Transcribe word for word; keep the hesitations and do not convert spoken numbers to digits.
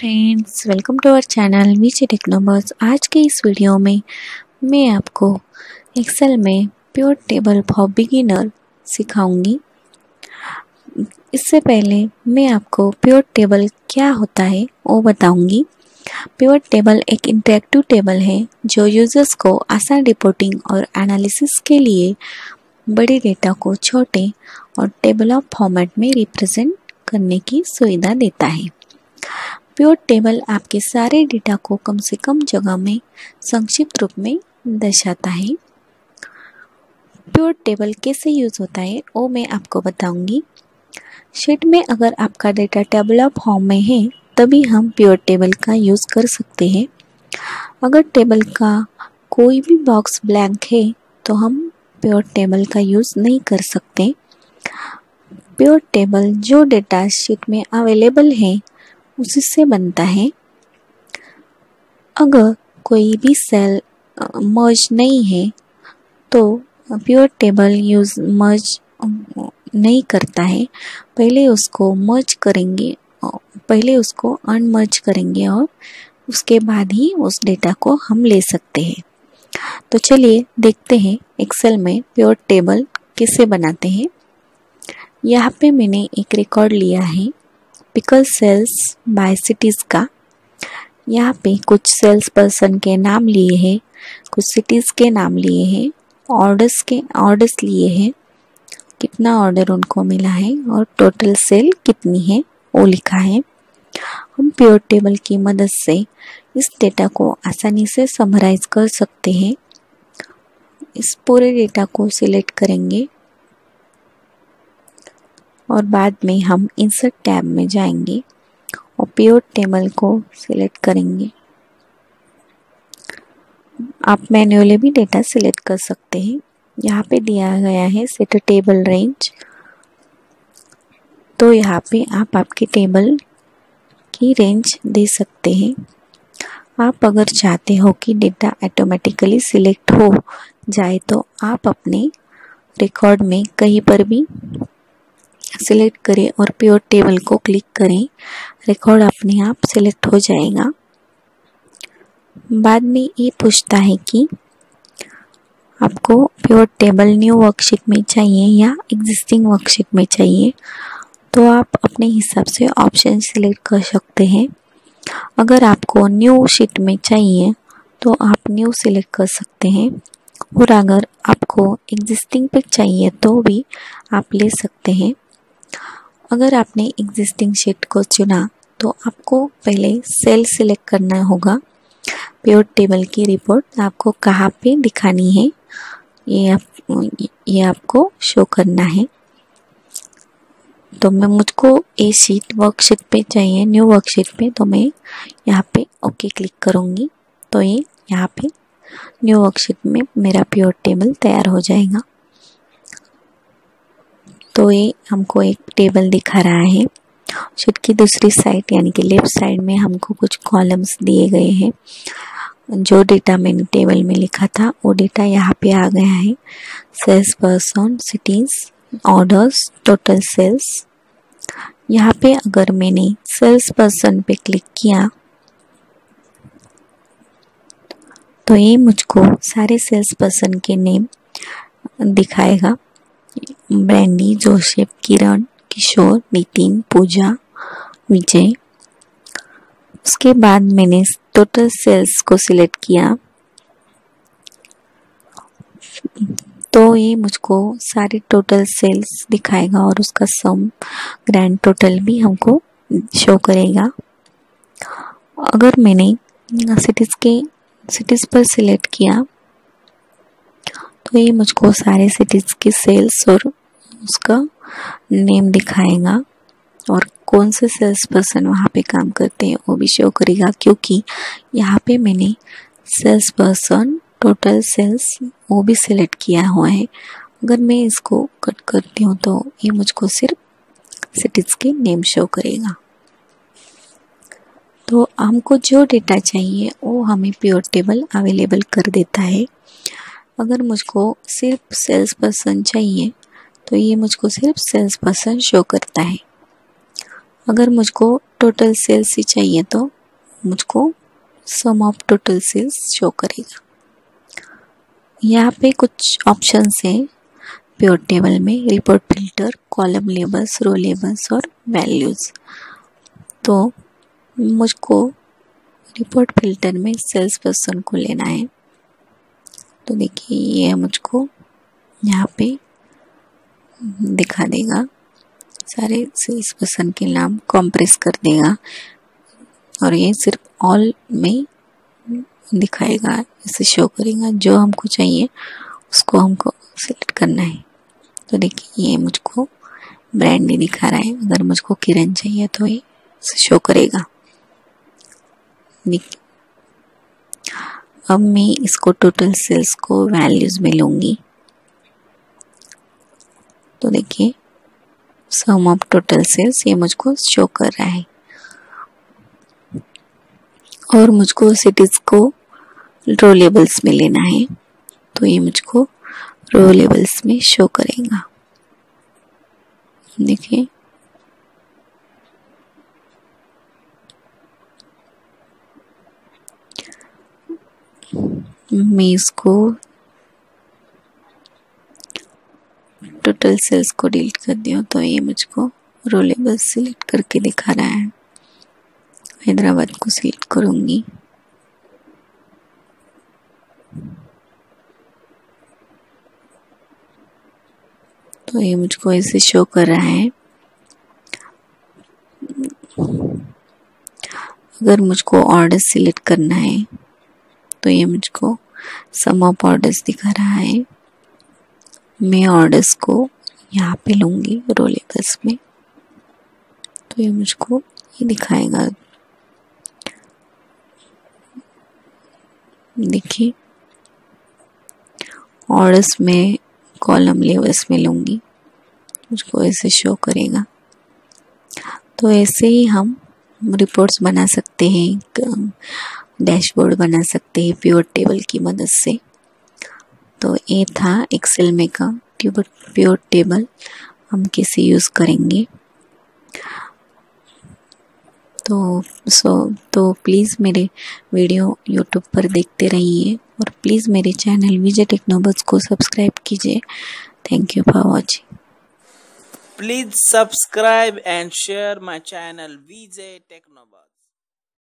Friends, welcome to our channel VJ टेक्नोबर्स। आज के इस वीडियो में मैं आपको एक्सेल में प्योर टेबल फॉर बिगिनर सिखाऊंगी। इससे पहले मैं आपको प्योर टेबल क्या होता है वो बताऊंगी। प्योर टेबल एक इंटरेक्टिव टेबल है जो यूजर्स को आसान रिपोर्टिंग और एनालिसिस के लिए बड़े डेटा को छोटे और टेबल ऑफ फॉर्मेट में रिप्रेजेंट करने की सुविधा देता है। प्योर टेबल आपके सारे डेटा को कम से कम जगह में संक्षिप्त रूप में दर्शाता है। प्योर टेबल कैसे यूज होता है वो मैं आपको बताऊंगी। शीट में अगर आपका डेटा टेबल ऑफ फॉर्म में है तभी हम प्योर टेबल का यूज कर सकते हैं। अगर टेबल का कोई भी बॉक्स ब्लैंक है तो हम प्योर टेबल का यूज नहीं कर सकते। प्योर टेबल जो डेटा शीट में अवेलेबल है उसी से बनता है। अगर कोई भी सेल मर्ज नहीं है तो प्योर टेबल यूज मर्ज नहीं करता है। पहले उसको मर्ज करेंगे पहले उसको अनमर्ज करेंगे और उसके बाद ही उस डेटा को हम ले सकते हैं। तो चलिए देखते हैं एक्सेल में प्योर टेबल कैसे बनाते हैं। यहाँ पे मैंने एक रिकॉर्ड लिया है पिकल सेल्स बाय सिटीज़ का। यहाँ पे कुछ सेल्स पर्सन के नाम लिए हैं, कुछ सिटीज़ के नाम लिए हैं, ऑर्डर्स के ऑर्डर्स लिए हैं, कितना ऑर्डर उनको मिला है और टोटल सेल कितनी है वो लिखा है। हम प्योर टेबल की मदद से इस डेटा को आसानी से समराइज कर सकते हैं। इस पूरे डेटा को सिलेक्ट करेंगे और बाद में हम इंसर्ट टैब में जाएंगे और प्योर टेबल को सिलेक्ट करेंगे। आप मैन्युअली भी डेटा सिलेक्ट कर सकते हैं। यहाँ पे दिया गया है सेट टेबल रेंज, तो यहाँ पे आप आपके टेबल की रेंज दे सकते हैं। आप अगर चाहते हो कि डेटा ऑटोमेटिकली सिलेक्ट हो जाए तो आप अपने रिकॉर्ड में कहीं पर भी सिलेक्ट करें और प्योर टेबल को क्लिक करें, रिकॉर्ड अपने आप सिलेक्ट हो जाएगा। बाद में ये पूछता है कि आपको प्योर टेबल न्यू वर्कशीट में चाहिए या एग्जिस्टिंग वर्कशीट में चाहिए, तो आप अपने हिसाब से ऑप्शन सिलेक्ट कर सकते हैं। अगर आपको न्यू शीट में चाहिए तो आप न्यू सिलेक्ट कर सकते हैं और अगर आपको एग्जिस्टिंग पे चाहिए तो भी आप ले सकते हैं। अगर आपने एग्जिस्टिंग शीट को चुना तो आपको पहले सेल सिलेक्ट करना होगा। प्योर टेबल की रिपोर्ट आपको कहाँ पे दिखानी है ये आप ये आपको शो करना है। तो मैं मुझको ए शीट वर्कशीट पे चाहिए, न्यू वर्कशीट पे, तो मैं यहाँ पे ओके क्लिक करूँगी तो ये यहाँ पे न्यू वर्कशीट में मेरा प्योर टेबल तैयार हो जाएगा। तो ये हमको एक टेबल दिखा रहा है। शीट की दूसरी साइड यानी कि लेफ्ट साइड में हमको कुछ कॉलम्स दिए गए हैं। जो डेटा मैंने टेबल में लिखा था वो डेटा यहाँ पे आ गया है। Sales person, cities, orders, total sales. यहाँ पे अगर मैंने सेल्स पर्सन पे क्लिक किया तो ये मुझको सारे सेल्स पर्सन के नेम दिखाएगा। Brandy, Joseph, Kiran, Kishore, Nitin, Pooja, Vijay. उसके बाद मैंने टोटल सेल्स को सिलेक्ट किया तो ये मुझको सारे टोटल सेल्स दिखाएगा और उसका सम ग्रैंड टोटल भी हमको शो करेगा। अगर मैंने सिटीज के सिटीज पर सिलेक्ट किया तो ये मुझको सारे सिटीज के सेल्स और उसका नेम दिखाएगा और कौन से सेल्स पर्सन वहाँ पे काम करते हैं वो भी शो करेगा, क्योंकि यहाँ पे मैंने सेल्स पर्सन, टोटल सेल्स वो भी सिलेक्ट किया हुआ है। अगर मैं इसको कट करती हूँ तो ये मुझको सिर्फ सिटीज के नेम शो करेगा। तो हमको जो डेटा चाहिए वो हमें प्योर टेबल अवेलेबल कर देता है। अगर मुझको सिर्फ सेल्स पर्सन चाहिए तो ये मुझको सिर्फ सेल्स पर्सन शो करता है। अगर मुझको टोटल सेल्स ही चाहिए तो मुझको some of total sales show करेगा। यहाँ पे कुछ ऑप्शंस हैं प्योर टेबल में, report filter, column labels, row labels और वैल्यूज़। तो मुझको रिपोर्ट फिल्टर में सेल्स पर्सन को लेना है। तो देखिए ये मुझको यहाँ पे दिखा देगा, सारे सेल्स पर्सन के नाम कंप्रेस कर देगा और ये सिर्फ ऑल में दिखाएगा, इसे शो करेगा। जो हमको चाहिए उसको हमको सिलेक्ट करना है। तो देखिए ये मुझको ब्रांडी दिखा रहा है, अगर मुझको किरण चाहिए तो ये इसे शो करेगा। देखिए अब मैं इसको टोटल सेल्स को वैल्यूज में लूँगी। तो देखिए सम ऑफ टोटल सेल्स ये मुझको शो कर रहा है और मुझको सिटीज को रो लेबल्स में लेना है। तो ये मुझको रो लेबल्स में शो करेगा। देखिए मैं इसको टोटल सेल्स को डिलीट कर दिया तो ये मुझको रो लेबल सिलेक्ट करके दिखा रहा है। हैदराबाद को सिलेक्ट करूँगी। तो ये मुझको ऐसे शो कर रहा है। अगर मुझको ऑर्डर सिलेक्ट करना है तो ये मुझको सम ऑफ ऑर्डर्स दिखा रहा है। मैं ऑर्डर्स को यहाँ पे लूँगी रो लेबल्स में। तो ये मुझको ये दिखाएगा। देखिए ऑर्डर्स में कॉलम लेबल्स में लूँगी, मुझको ऐसे शो करेगा। तो ऐसे ही हम रिपोर्ट्स बना सकते हैं, डैशबोर्ड बना सकते हैं प्योर टेबल की मदद से। तो ये था एक्सेल में का प्योर प्योर टेबल हम कैसे यूज़ करेंगे। तो सो तो प्लीज़ मेरे वीडियो यूट्यूब पर देखते रहिए और प्लीज़ मेरे चैनल विजय टेक्नोबज़ को सब्सक्राइब कीजिए। Thank you for watching. Please subscribe and share my channel Vijay Technobuzz.